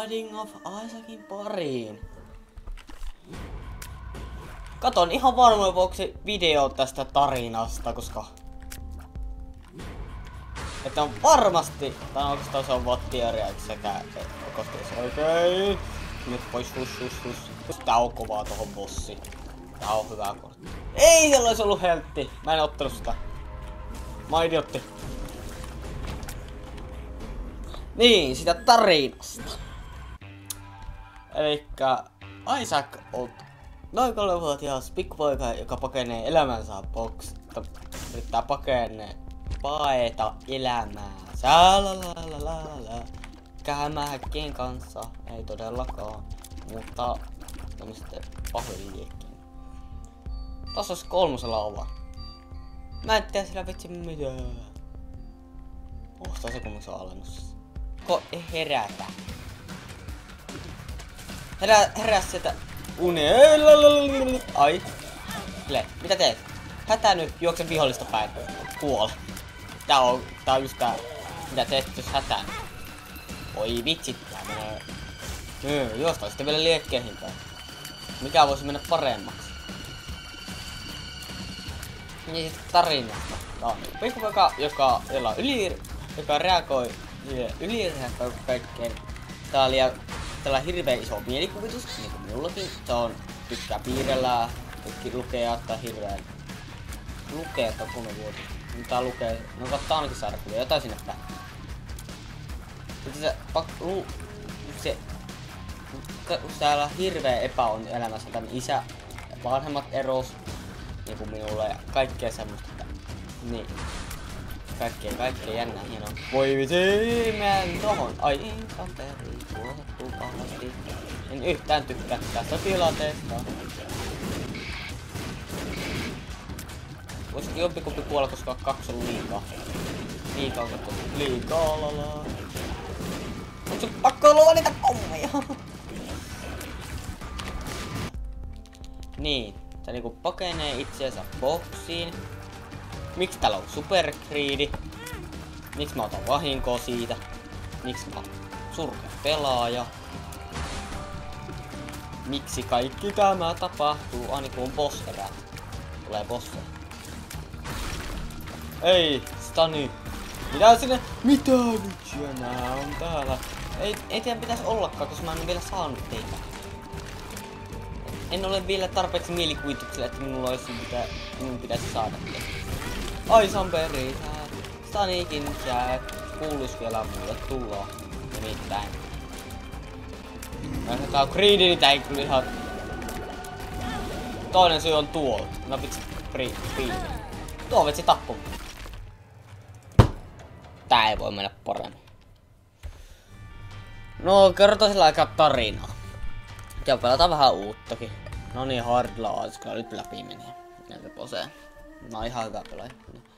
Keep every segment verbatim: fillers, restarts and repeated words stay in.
Binding of Isaacin pariin. Katon ihan varmoin vuoksi video tästä tarinasta, koska... Että on varmasti... Tai oikeastaan se on vaan teoria, sekä... Koska se oikein... Nyt pois hus hus hus. Tää on kovaa tohon bossiin. Tää on hyvä kortti. Ei siellä olisi ollut heltti. Mä en ottanut sitä. Mä oon idiotti. Niin, sitä tarinasta. Elikkä Isaac on noin kolmevuotias pikkupoika, joka pakenee elämänsä boksista. Yrittää pakenee paeta elämäänsä. La la la la la. Kähmähäkkien kanssa. Ei todellakaan. Mutta tämmöset pahoin liekkiin. Tossa olisi kolmosella ova. Mä en tiedä sillä vitsi mitään. Ostaa se kun se on alennus. Ko herätä. Herää, herää sieltä uneen. Ai. Yle, mitä teet? Hätää nyt, juokse vihollista päin. Kuole. Tää on, tää on just tää. Mitä teet jos hätään? Oi vitsit, tää menee. Öö, juostaan sitten vielä liekkeihin päin. Mikä voisi mennä paremmaksi? Niin sitten tarinasta. No, pikkupoika, joka, jolla on yli, joka reagoi ylireagoi kaikkeen. Tää oli tällä hirveän iso mielikuvitus, niin kuin minullakin. Se on, tykkää piirrellä, lukea tai hirveän lukea, että on kolme vuotta. Tää lukee, no kattaa ainakin sarkuvia, jotain sinne päin. Sitten se, pak, lu, se, täällä hirveä epäonni elämässä, tämän isä, vanhemmat eros, niin kuin minulla ja kaikkea semmoista. Niin. Kaikkea, kaikkea jännää hienoa. Voi vitsi, mä en tohon. Ai infanteri, tuotettu pahasti. En yhtään tykkää tästä tilanteesta. Voisikin jompikumpi kuolla, koska kaksi on liikaa. Liikaa on kaksi. Liikaa lala. Onko sun pakko luoda niitä pommeja? Niin. Se niinku pakenee itseensä boksiin. Miksi täällä on supergriidi? Miksi mä otan vahinkoa siitä? Miksi mä oon surkea pelaaja? Miksi kaikki tämä tapahtuu? Aina kun on boss erät. Tulee bosseja. Ei, Stani. Mitä sinne? Mitä nyt nää on täällä? Ei, ei teidän pitäisi ollakaan, koska mä en ole vielä saanut teitä. En ole vielä tarpeeksi mielikuvituksella, että minulla olisi mitä minun pitäisi saada teitä. Ai Samperi, Stanikin chat kuuluis vielä mulle tulla. Nimittäin. Jos tää on greedy, niin tää ei kyllä ihan... Toinen syy on tuolta. No vitsi, greedy. Tuo vitsi tappu. Tää ei voi mennä paremmin. No, kerrotaan sillä aikaa tarinaa. Ja pelataan vähän uuttakin. No niin, hard laaskaa, nyt läpi menee. Näitä posee. Mä oon ihan hyvä pelaaja.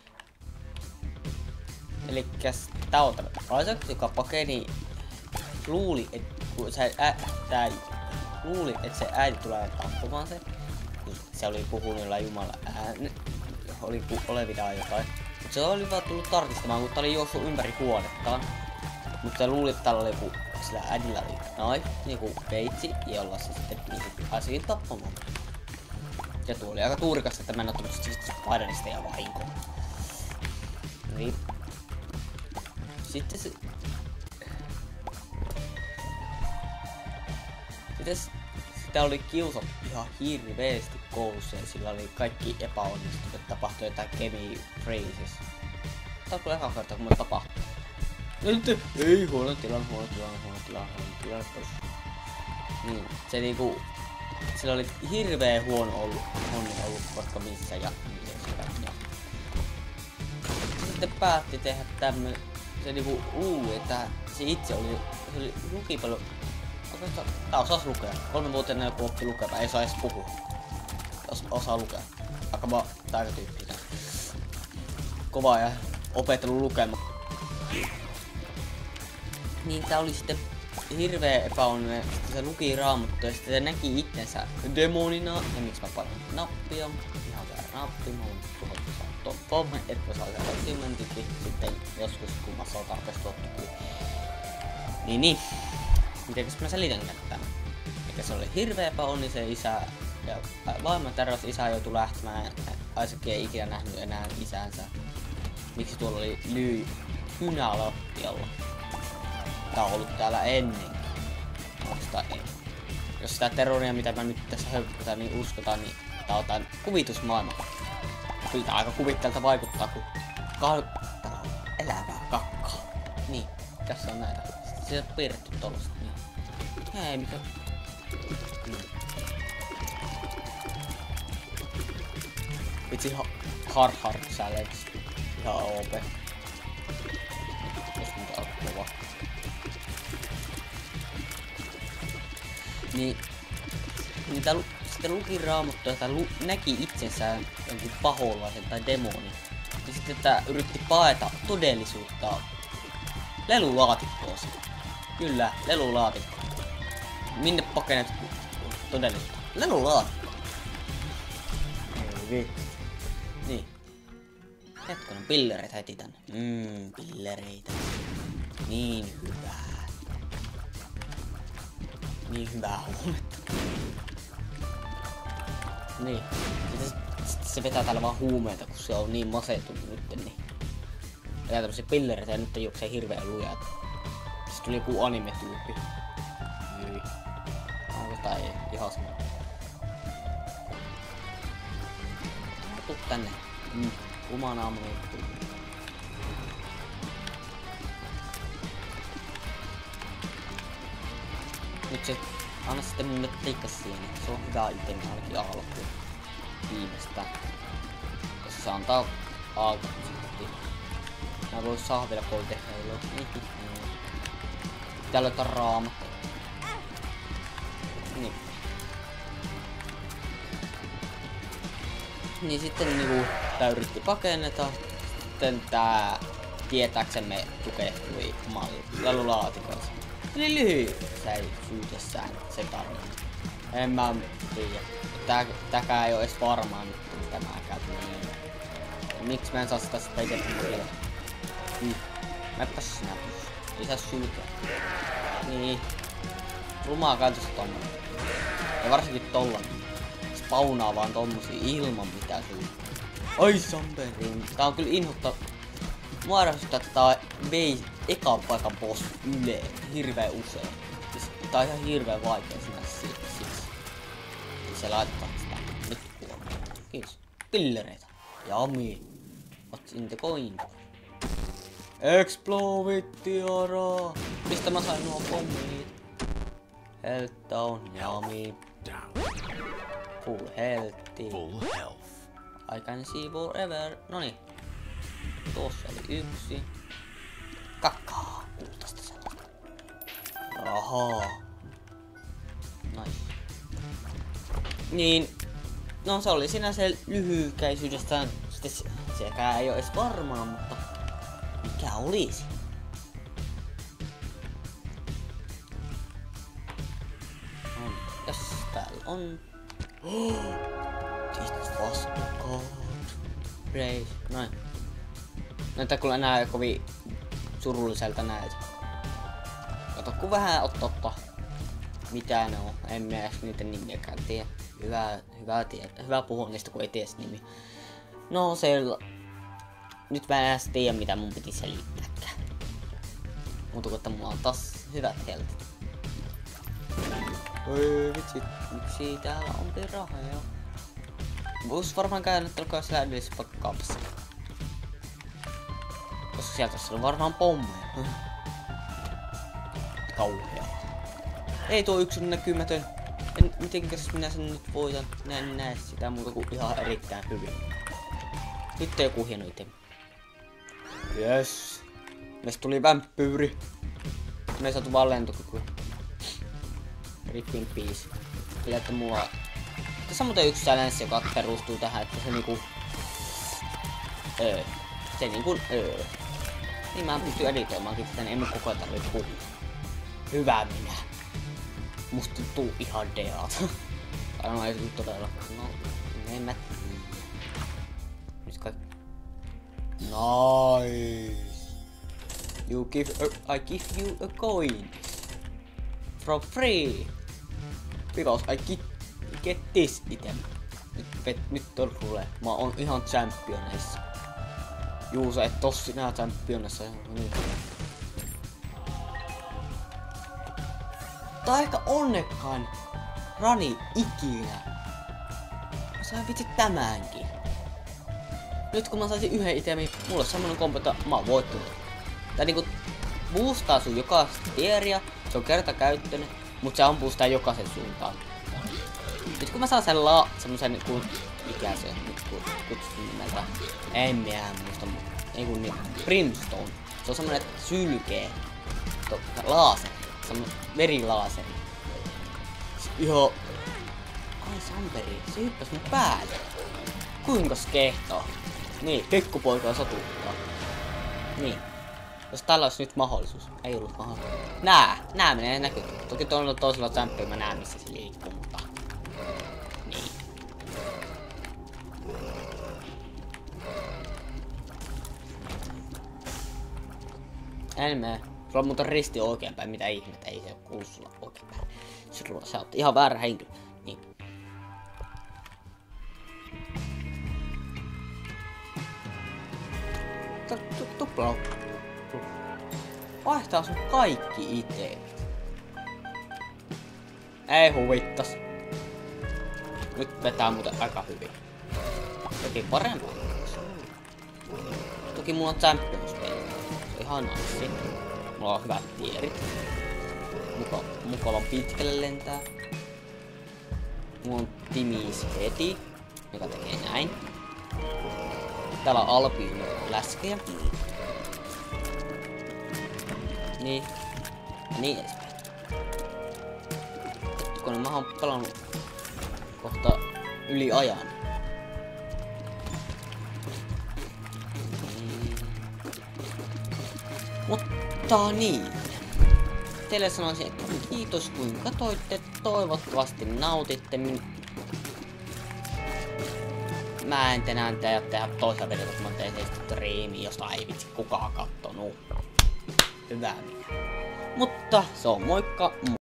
Elikkäs tää on tämä Isaac, joka pakeni luuli, et kun se ä, tää luuli, et se äiti tulee tappamaan se. Se oli puhunut jollain jumala ääne, oli ku, olevinaan jotain. Mut se oli vaan tullut tarkistamaan, kun tää oli juossut ympäri huonettaan. Mut se luuli, että täällä oli joku, sillä äidillä oli knife, niinku veitsi, jolla se sitten niinku pääsi tappamaan. Ja tuo oli aika tuurikas, että mä en ottanut Spiderista ja vahinkoa. Niin. Sitten se... Sitten sitä oli kiusattu ihan hirveesti koulussa ja sillä oli kaikki epäonnistut, että tapahtui jotain chemi phrases. Tää on kyllä eka kerta, kun mä tapahtuu. Nyt ei huono tilanne, huono tilanne, huono tilanne, huono tilanne. Niin, se niinku... Sillä oli hirveä huono ollut, onni ollut vaikka missä ja miten sitä. Se sitten päätti tehdä tämmönen, se niinku luuli, että se itse oli, se oli luki paljon, oikeastaan, tää osas lukea. Kolmenvuotiaana joku oppi lukea, ei saa edes puhua. Os, osaa lukea. Aika vaan taikatyyppinen. Kova ja opetellut lukemaan. Niin tää oli sitten hirveä epäonninen, sitten se luki Raamattua ja sitten se näki itsensä demonina. Ja miksi mä painoin nappia? Ihan väärä nappi, mä oon tuohon saa toppen, että mä saan sen achievementinkin sitten joskus kun mä saan tarpeeksi tuottukin. Niin niin. mitenkäs mä selitän tämän. Eikä se oli hirveä epäonni se isä. Ja maailman terveys isä joutui lähtemään. Isaac ei ikinä nähnyt enää isänsä. Miksi tuolla oli lyy kynä lattialla? Tää on ollut täällä ennenkin. Onks ei? Jos sitä terroria mitä mä nyt tässä höpkötän niin uskotaan, niin tää on jotain kuvitusmaailma. Kyllä tää aika kuvitteelta vaikuttaa, kun täällä on elävää kakkaa. Niin, tässä on näitä. Se on piirretty tollasta. Niin. Hei, mikä... Mm. Vitsi hard hard challenge. Ihan O P. Jos mitä on kova. Niin, niin tää lu, sitten luki raamattua, että lu, näki itsensä jonkun paholaisen tai demoni. Ja sitten tää yritti paeta todellisuutta lelulaatikkoon. Kyllä, lelulaatikko. Minne pakenet todellisuutta? Lelulaatikko. Ei vittu. Niin. Hetkonen, pillereitä heti tänne. Mmm, pillereitä. Niin hyvää. Niin hyvää huumetta. Niin. Sitten sit se vetää täällä vaan huumeita, kun se on niin masentunut nyt. Niin. Vetää tämmösiä pillereitä ja nyt juoksee hirveän lujaa. Sitten tuli joku anime-tyyppi. Hyi. Onko tää ei ihan sama? Tuu tänne. Mm. Kumaan aamulla. Nyt se anna sitten mulle teikkassieni. Se on hyvä itemi ainakin alkuun. Viimeistään. Jos se antaa alkuun sitten. Mä vois saada vielä polteheilua. Täällä on jotain raamattu. Niin. Niin sitten niinku tää yritti pakenneta. Sitten tää tietääksemme tukehtui lelulaatikossa. Eli lyhykäisyydessään se tarina. En mä tiedä. Tää, tääkään ei oo edes varmaan nyt mitä mä käytän. Miksi mä en saa sitä sitä itse vielä? Hmm. Mäppäs sinä pys. Lisää sylkeä. Niin. Rumaa käytöstä tommonen. Ja varsinkin tollanen. Spawnaa vaan tommosia ilman mitään syytä. Ai samperin. Tää on kyllä inhottava. Mua arvostaa, että tää on base ekan paikan boss yle hirveän usein. Tää on ihan hirveän vaikea sinä siksi. Se laittaa sitä. Nyt kuolee. Kiitos. Pillereitä. Jami. What's in the coin? Explode tiara. Mistä mä sain nuo pommit? Health down. Jami. Full health. Full health. I can see forever. Noniin. Tuossa oli yksi. Kakkaa. Kultaista sellaista. Rahaa. Nice. Niin. No se oli siinä se lyhykäisyydestään. Sitten se, sekään ei oo edes varmaa, mutta mikä olisi? On. Jos täällä on. Oh, this was the god. Praise. Noin. Näyttää kyllä enää kovin surulliselta näytä. Kato kun vähän ottaa ottaa. Mitä ne on. En mä edes niitä nimiäkään tiedä. Hyvä, hyvä, tietää. Hyvä puhua niistä kun ei tiedä nimi. No se... Nyt mä en edes tiedä mitä mun piti selittääkään. Muuta kuin että mulla on taas hyvät heltit. Oi vitsi. Miksi täällä on rahoja? Vois varmaan käännättelyä siellä edellisessä pakkaapassa. Koska sieltä on varmaan pommeja. Kauhea. Ei tuo yksi on näkymätön. En, mitenkäs minä sen nyt voitan? Minä en näe sitä muuta kuin ihan erittäin hyvin. Nyt on joku hieno itemi. Yes. Meistä tuli vampyyri. Me ei saatu vaan lentokykyä. Rip in peace. Kyllä että mulla... Tässä on muuten yksi challenge, joka perustuu tähän, että se niinku... Öö. Se niinku... Öö. Niin mä pystyn editoimaankin tätä, niin en mä koko ajan tarvitse puhua. Hyvä minä. Musta tuntuu ihan deat. Aina ei todella. No, en mä... Nyt kaikki... Nice. You give a... I give you a coin. for free. Because I get, get this item. Nyt, pet, nyt on tulee. Mä oon ihan championeissa. Juu, sä et tossa sinä championissa. Niin. Tää on ehkä onnekkain rani ikinä. Mä sain vitsi tämänkin. Nyt kun mä saisin yhden itemin, mulla on semmonen kompo, että mä oon voittanut. Tää niinku boostaa sun jokaista tieria, se on kertakäyttöinen, mut se ampuu sitä jokaisen suuntaan. Nyt kun mä saan sen la... semmosen ku... mikä se on nyt ku... kutsun nimeltä? En minä muista, ei kun niin... Brimstone. Se on semmonen sylkee. To... laaseri. Semmonen verilaaseri. Joo. Ai Samperi, se hyppäs mun päälle. Kuinkas kehtoo? Niin, pikkupoikaa satuttaa. Niin. Jos tällä olisi nyt mahdollisuus. Ei ollut mahdollisuus. Nää! Nää menee näkyy. Toki tuolla toisella champion mä näen missä se liikkuu, mutta... Niin. En mene. Sulla on muuten risti oikeinpäin, mitä ihmettä, ei se kuulu sulla oikeinpäin. Sulla sä oot ihan väärä henkilö. Niin. Tupla. Vaihtaa sun kaikki iteet. Ei huvittas. Nyt vetää muuten aika hyvin. Toki parempaa. Toki mulla on champions-peli. Se on ihan nice. Mulla on hyvät tierit. Muka, mukava pitkälle lentää. Mulla on Timis heti, joka tekee näin. Täällä on Albion läskejä. Niin. Ja niin edespäin. Kun mä oon pelannut kohta yli ajan. Niin. Mutta niin. Teille sanoisin, että kiitos kun katoitte. Toivottavasti nautitte min... Mä en tänään tehdä, tehdä toisella videota, kun mä tein seistä striimiä, josta ei vitsi kukaan kattonut. Hyvä minä. Mutta se on moikka.